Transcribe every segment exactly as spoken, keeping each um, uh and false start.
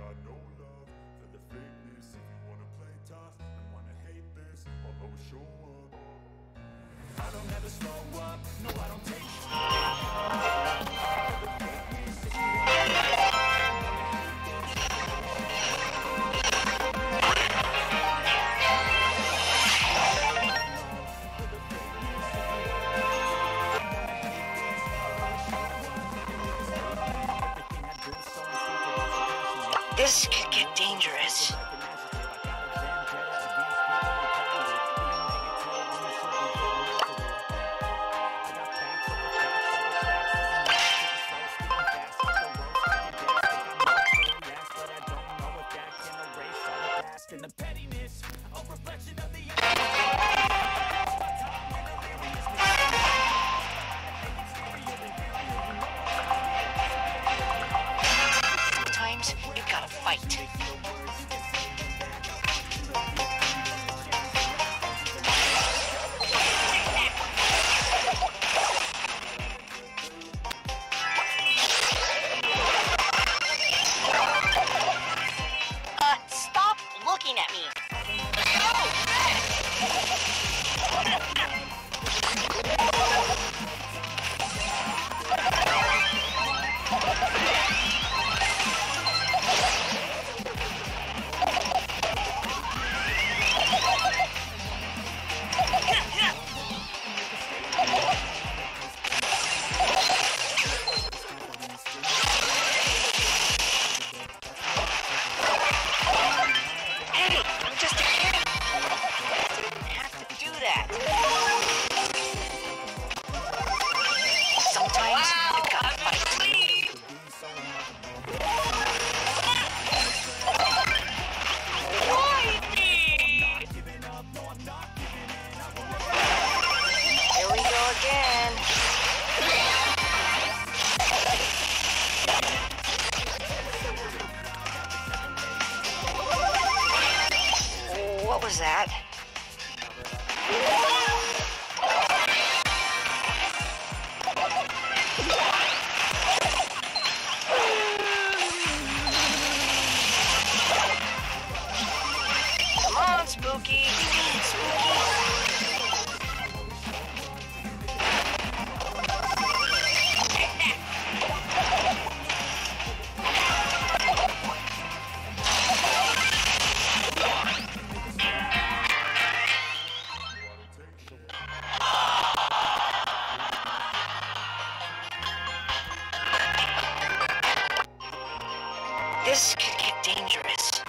got no love for the fakeness. If you wanna play tough and wanna hate this, I'll always show up. I don't ever slow up, no I don't take shit. This could get dangerous. And the pettiness, a reflection of the Sometimes you gotta fight. Uh, stop looking at me. Hey, I'm just a kid. Didn't have to do that. Sometimes you gotta fight. Why me? Here we go again. What was that? Come on, Spooky. This could get dangerous.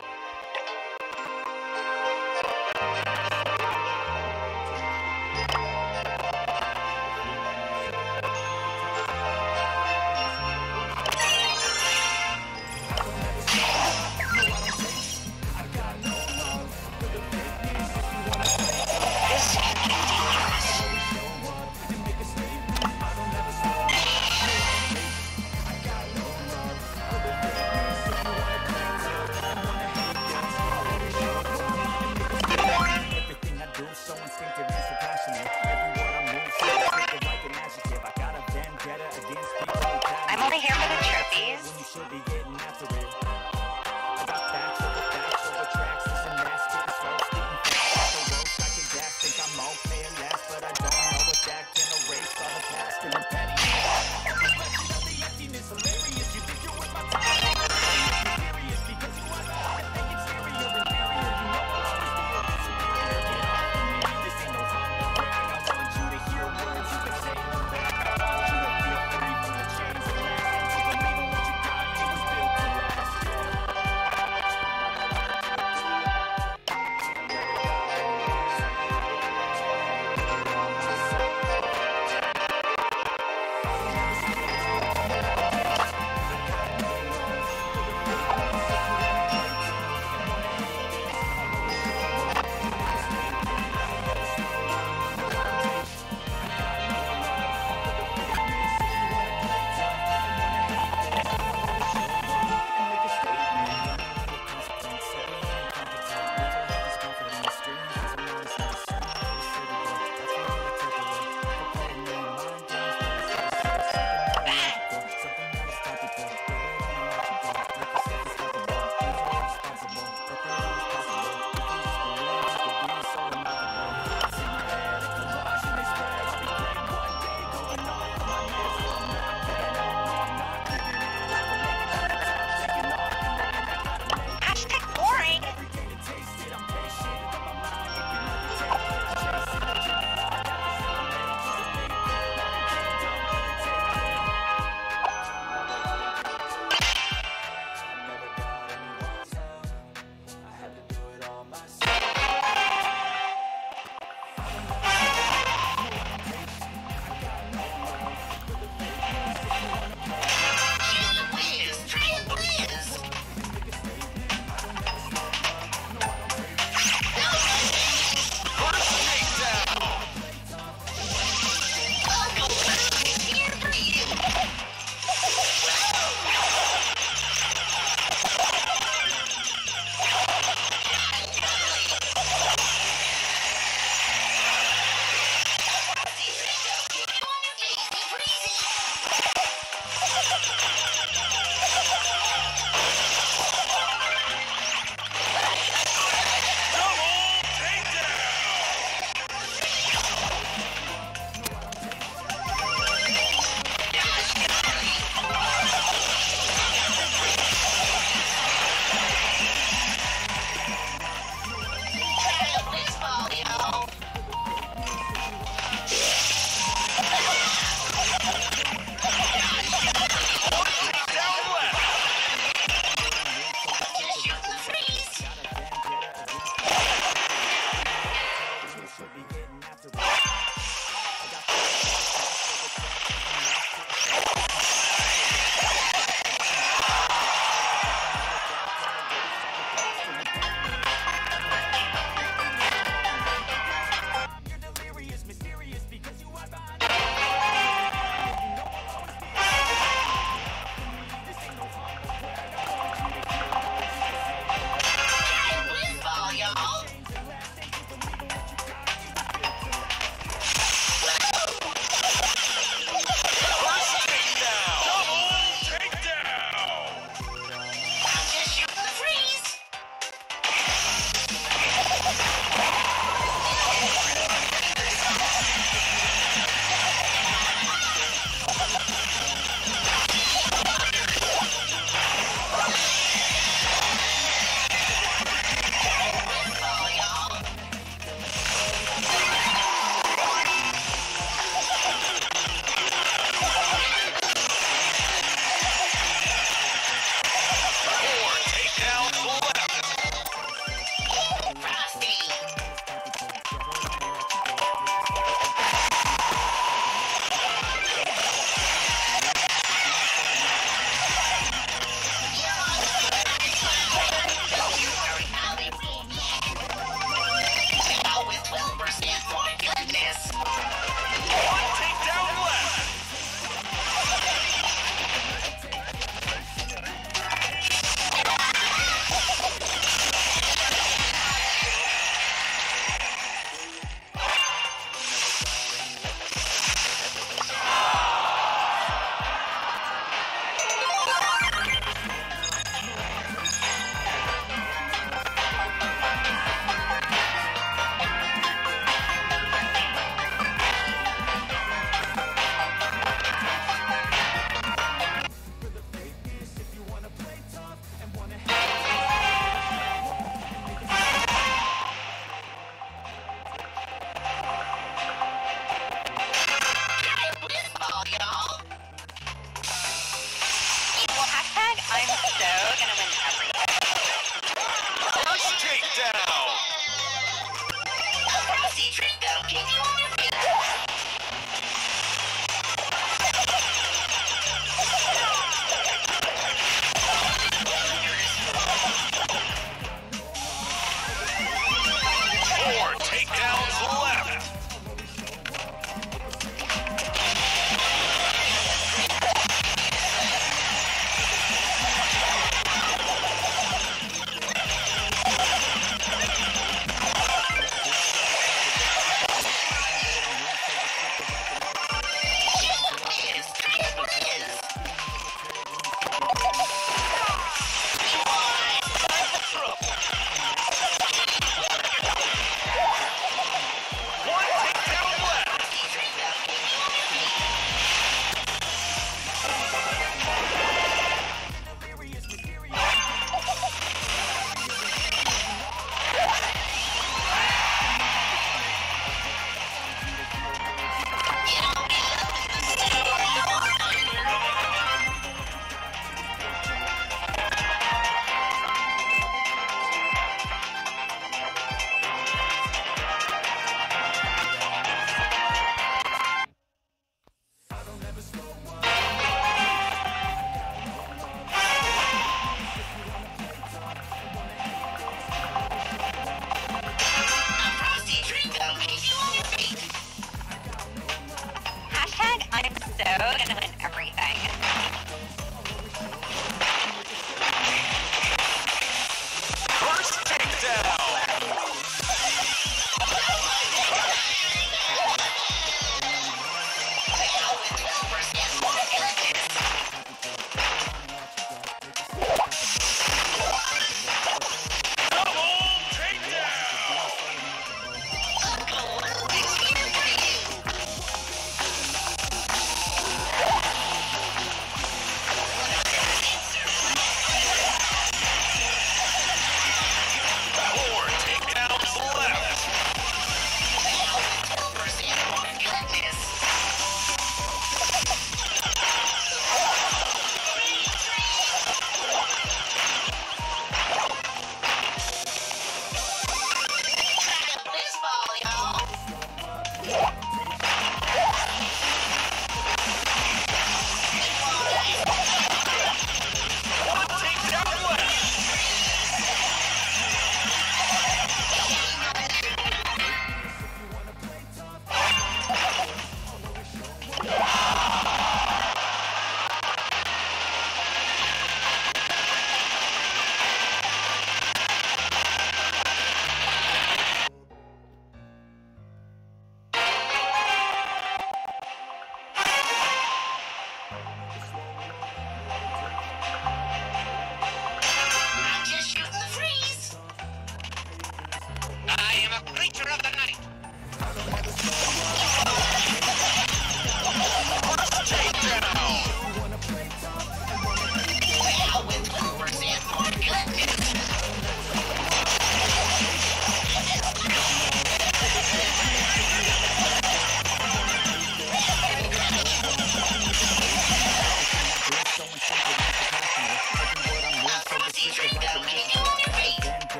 This could get dangerous. everything I do, so instinctive and so passionate. Every word I move, so descriptive like an adjective. I got a vendetta against people who patent. I'm only here for the trophies. When you should be getting after it. I got facts over facts over tracks. This and that, spitting slow, spitting fast. So roast like a gas, think I'm okay at last, but I don't know if that can erase all the past and the petty. Reflection of the emptiness, hilarious. You think you're with my time? Serious because you are the heart thing exterior, inferior. You know I'll always be a bit superior. Get off of me. This ain't no time to brag. I want you to hear words you can say them back. I want you to feel free from the chains and last. So believe in what you got. It was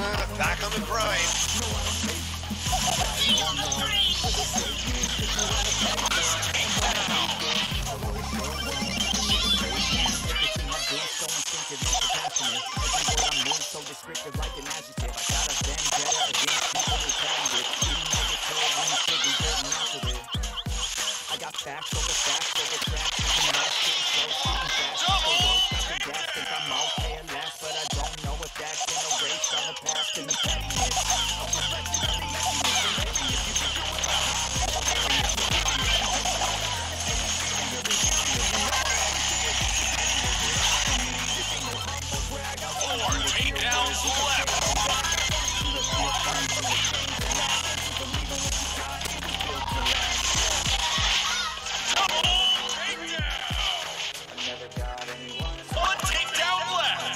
Uh, back on the grind. So descriptive like an adjective. I got a vendetta against people who talented. Even negative when you should be getting after it. I got facts over facts over tracks. You know, shitting slow, shooting fast. So low, stopping gas. Think I'm okay at last, but I don't know if that's in a race on the past and the past. I'll reflect on the messiness. If you can do it, Four takedowns left. One takedown left.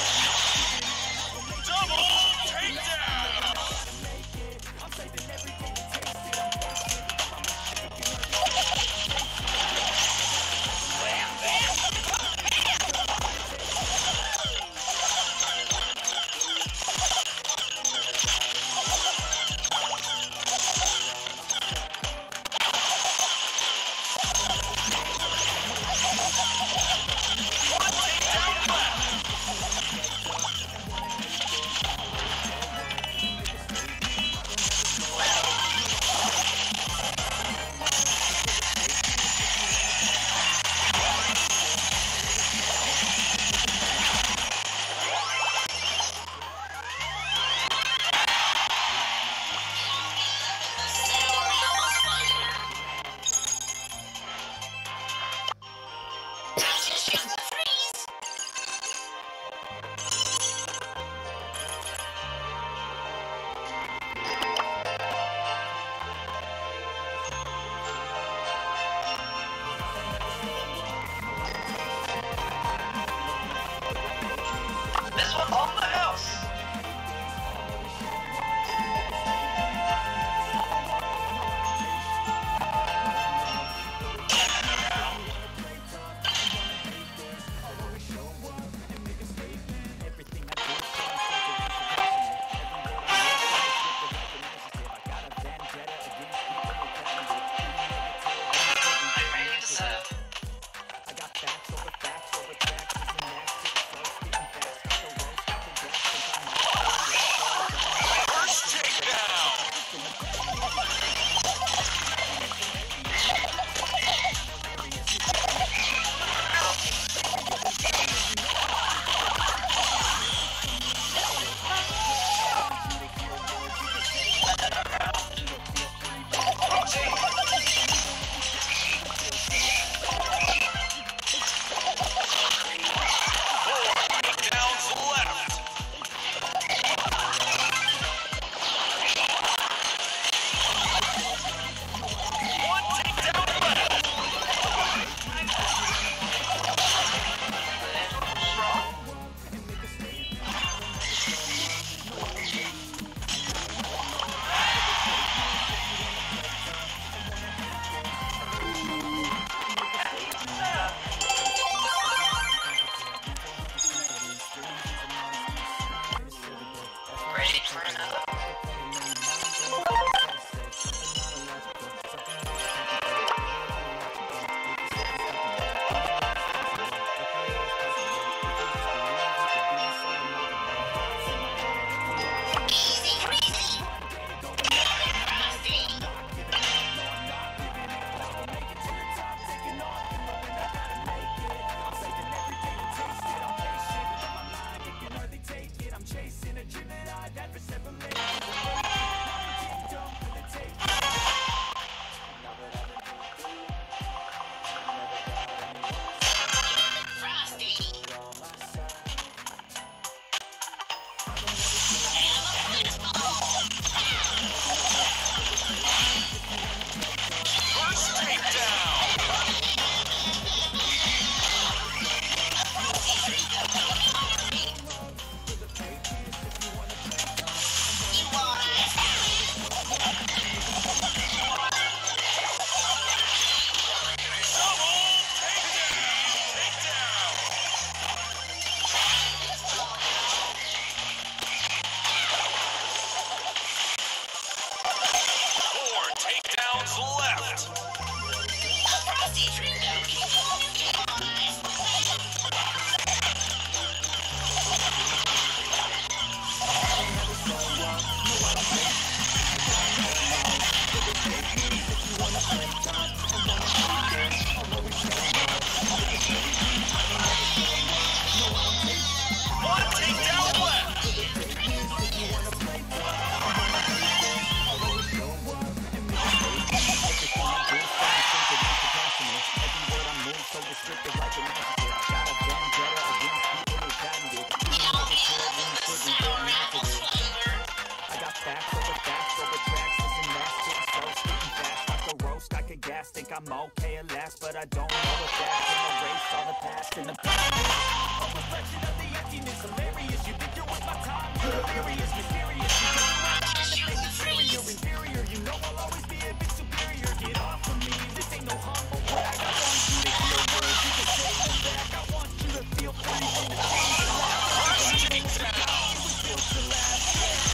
Every day. I'm okay at last, but I don't know if that can erase all the past and the past. A reflection of the emptiness, hilarious. You think you're worth my time, you're delirious, mysterious. You think you're not trying to make inferior, inferior. You know I'll always be a bit superior. Get off of me, this ain't no humble brag. I want you to hear words, you can say them back. I want you to feel free from the things you laugh. Built to last, yeah.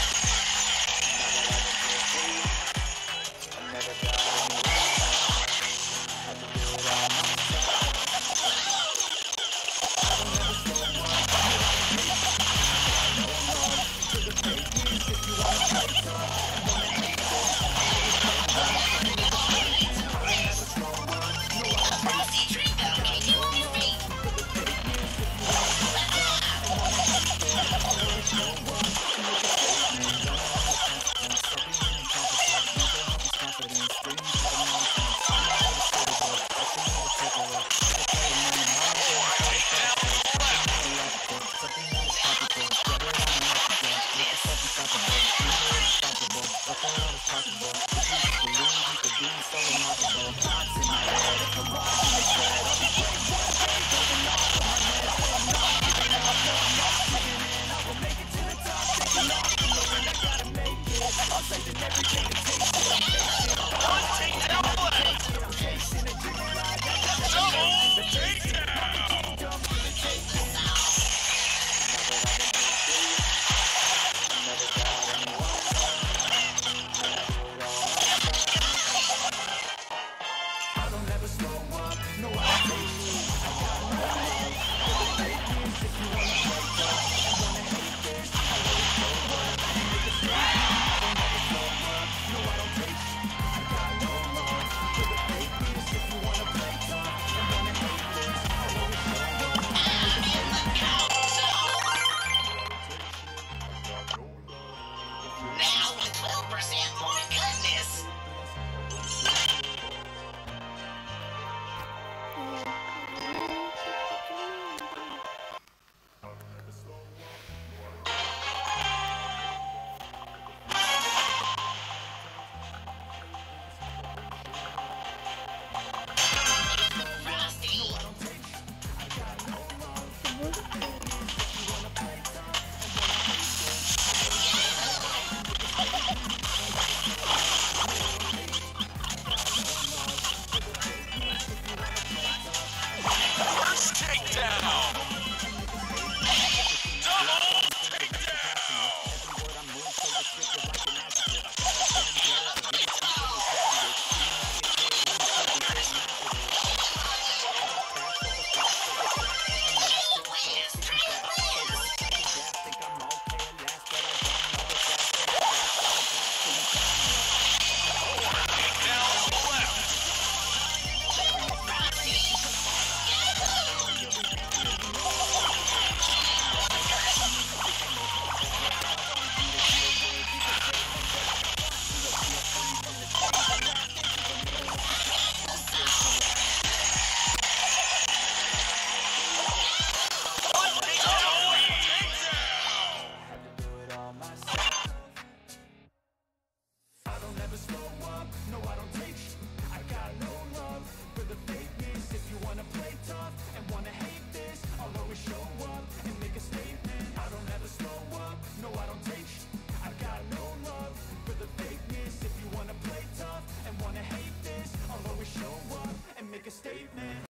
Now with twelve percent more goodness.